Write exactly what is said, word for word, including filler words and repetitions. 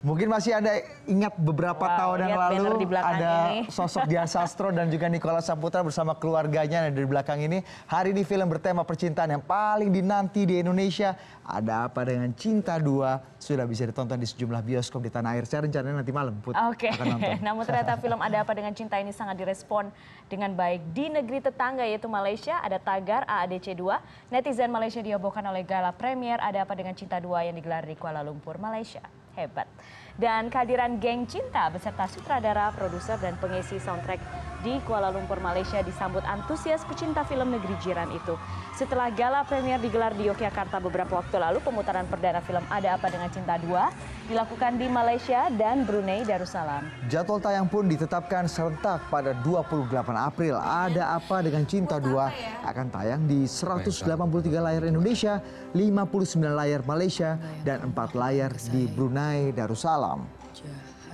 Mungkin masih ada ingat beberapa wow, tahun yang lalu ada ini. sosok Dian Sastro dan juga Nicholas Saputra bersama keluarganya yang ada di belakang ini. Hari ini film bertema percintaan yang paling dinanti di Indonesia. Ada Apa Dengan Cinta dua sudah bisa ditonton di sejumlah bioskop di tanah air. Saya rencananya nanti malam Put Oke. akan nonton. Namun ternyata film Ada Apa Dengan Cinta ini sangat direspon dengan baik di negeri tetangga yaitu Malaysia. Ada tagar A A D C dua. Netizen Malaysia dihebohkan oleh gala premier Ada Apa Dengan Cinta dua yang digelar di Kuala Lumpur, Malaysia. Hebat. Dan kehadiran geng cinta beserta sutradara, produser, dan pengisi soundtrack di Kuala Lumpur, Malaysia disambut antusias pecinta film negeri jiran itu. Setelah gala premier digelar di Yogyakarta beberapa waktu lalu, pemutaran perdana film Ada Apa Dengan Cinta dua dilakukan di Malaysia dan Brunei Darussalam. Jadwal tayang pun ditetapkan serentak pada dua puluh delapan April. Ada Apa Dengan Cinta dua akan tayang di seratus delapan puluh tiga layar Indonesia, lima puluh sembilan layar Malaysia, dan empat layar di Brunei Darussalam.